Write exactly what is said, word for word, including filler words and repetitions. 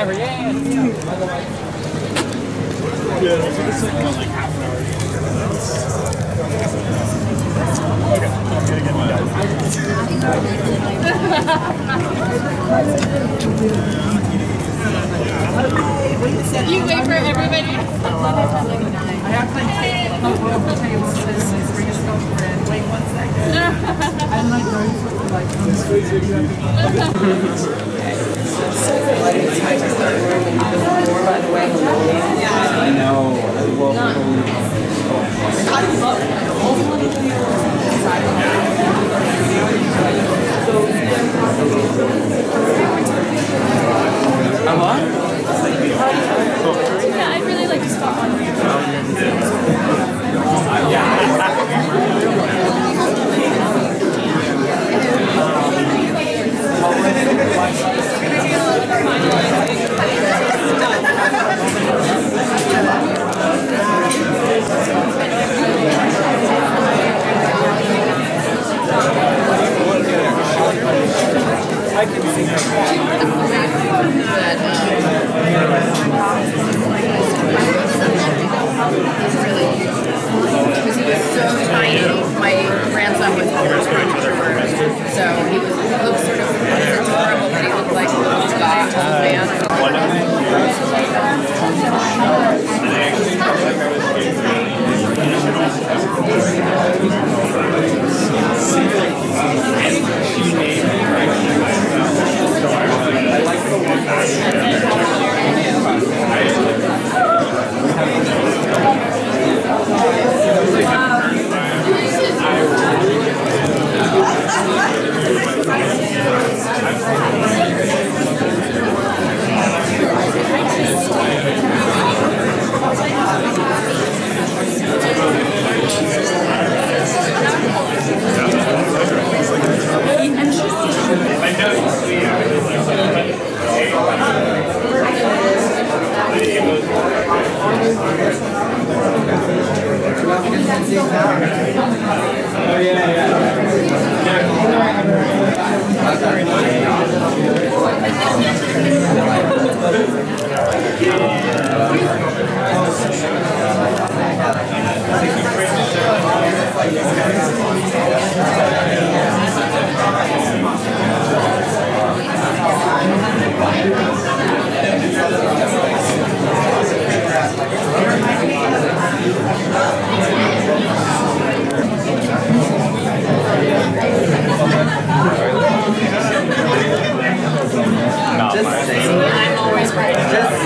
whatever, yeah. Yeah, so this is like half an hour. Okay, I'm gonna get you wait for everybody. I have my tables to this, so bring us over and wait one second. I'm like going for like by the way. I know. I'm on? Yeah, I'd really like to stop on. I can see that. Because he was so tiny. My grandson was four introvert, so he was he looked sort of adorable, but he looked like a Scott old man. I'm always right.